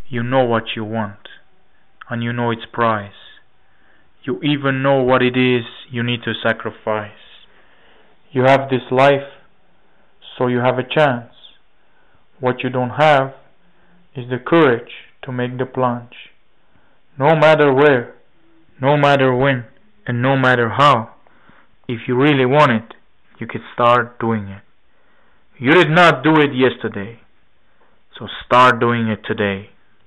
You know what you want, and you know its price. You even know what it is you need to sacrifice. You have this life, so you have a chance. What you don't have is the courage to make the plunge. No matter where, no matter when, and no matter how, if you really want it, you can start doing it. You did not do it yesterday, so start doing it today.